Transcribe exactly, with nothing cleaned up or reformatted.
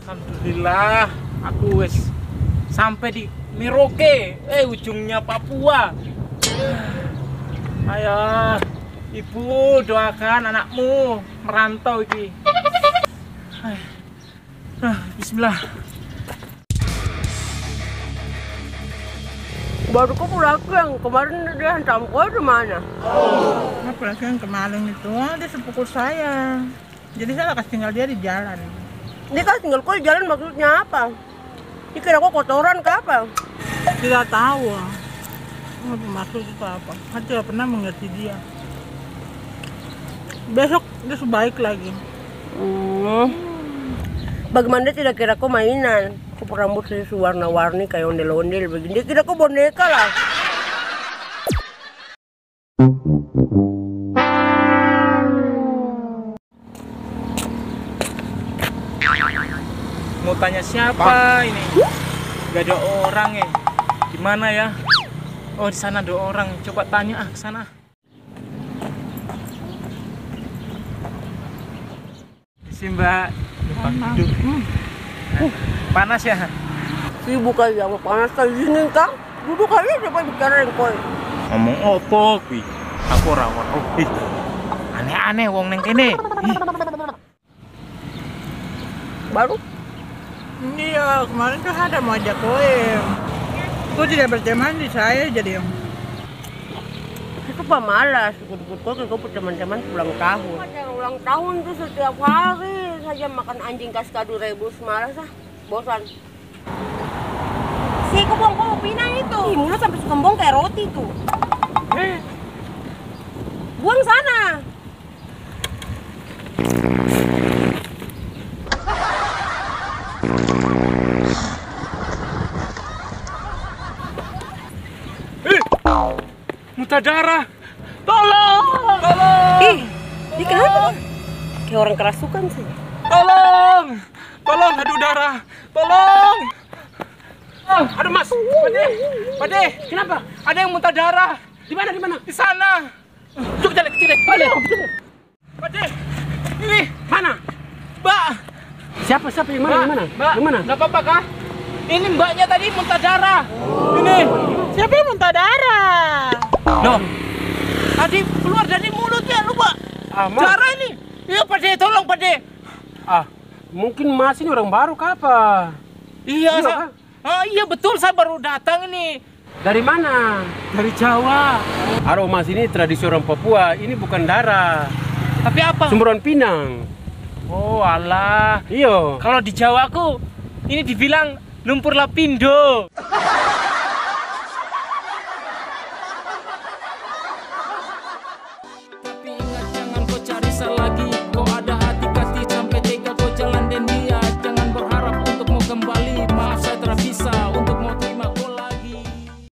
Alhamdulillah, aku wes sampai di Merauke, eh ujungnya Papua. Ayo, ibu doakan anakmu merantau iki. Ah, bismillah. Baru kok pulang yang kemarin dia hantam kau di mana? Nah, pulang yang kemarin itu dia sepupu saya. Jadi saya kasih tinggal dia di jalan. Ini kan tinggal kau di jalan maksudnya apa? Ini kira kok kotoran ke apa? Tidak tahu. Apa maksud itu apa? Saya tidak pernah mengerti dia. Besok dia sebaik lagi. Hmm. Bagaimana dia tidak kira kau mainan? Kau rambut susu warna-warni kayak ondel-ondel begini. Dia kira kau boneka lah. Mau tanya siapa ini? Gak ada orang ya. Gimana ya? Oh, di sana ada orang. Coba tanya ah ke sana. Si Mbak. Panas. Hmm. Panas ya? Sibuk aja sama panas kayak gini kan? Duduk aja siapa bicara yang kau. Ngomong opo kuwi? Aku ora ora. Oh, ih. Aneh-aneh wong neng kene. Ih. Baru? Iya, kemarin tuh ada mau ajak kowe. Kau tidak berteman di saya jadi. Itu pemalas. Ikut-ikut kau kau teman-teman ulang tahun. Yang ulang tahun tuh setiap hari saja makan anjing kasih kado rebus, malas ah. Bosan. Si kebong kau pinang itu. Ih, mulut sampai sekembong kayak roti tuh. Eh. Buang sana. Eh. Muntah darah. Tolong! Tolong! Ih, ini kenapa? Kayak orang kerasukan sih. Tolong! Tolong, aduh darah. Tolong! Oh, aduh Mas. Pade. Pade, kenapa? Ada yang muntah darah. Di mana? Di mana? Di sana. Cuk, jelek, jelek. Pade. Pade. Ini mana? Mbak. Siapa siapa yang mana? Mbak, Yang mana? Mbak, Yang mana? nggak apa-apa kah? Ini mbaknya tadi muntah darah. Ini. Siapa yang muntah darah? Loh. Tadi keluar dari mulutnya, lupa. Ah, Mas. Darah ini. Iya, Pade, tolong, Pade. Ah, mungkin Mas ini orang baru kah apa? Iya, Iya, sa- Kak. oh, iya betul, saya baru datang ini. Dari mana? Dari Jawa. Aro Mas, ini tradisi orang Papua, ini bukan darah, Tapi apa? sumberan pinang. Oh, alah. Iyo. Kalau di Jawaku ini dibilang lumpur lapindo.